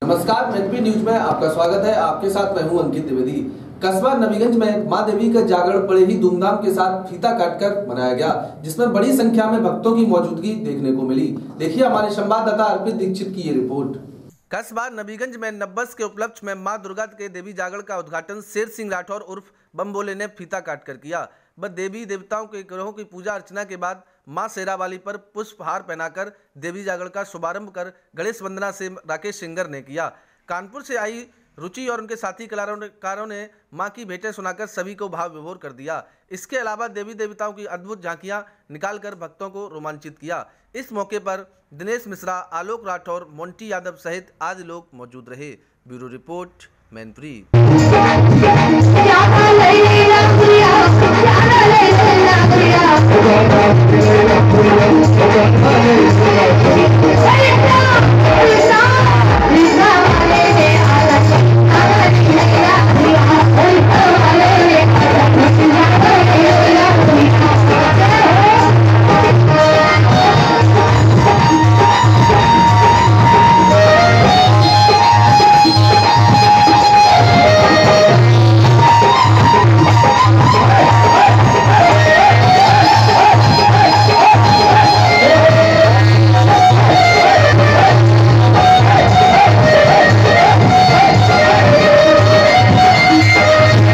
नमस्कार, NP news में आपका स्वागत है। आपके साथ मैं हूं अंकित द्विवेदी। कस्बा नबीगंज में मां देवी का जागरण बड़े ही धूमधाम के साथ फीता काटकर मनाया गया, जिसमें बड़ी संख्या में भक्तों की मौजूदगी देखने को मिली। देखिए हमारे संवाददाता अर्पित दीक्षित की ये रिपोर्ट। कस्बा नबीगंज में नब्बस के उपलक्ष्य में मां दुर्गा के देवी जागरण का उद्घाटन शेर सिंह राठौर उर्फ बम बोले ने फीता काटकर किया। वह देवी देवताओं के ग्रहों की पूजा अर्चना के बाद मां शेरावाली पर पुष्पहार पहनाकर देवी जागरण का शुभारंभ कर गणेश वंदना से राकेश सिंगर ने किया। कानपुर से आई रुचि और उनके साथी कलाकारों ने मां की भेंटें सुनाकर सभी को भाव विभोर कर दिया। इसके अलावा देवी देवताओं की अद्भुत झांकियां निकालकर भक्तों को रोमांचित किया। इस मौके पर दिनेश मिश्रा, आलोक राठौर, मोंटी यादव सहित आदि लोग मौजूद रहे। Bureau report, Mainpuri.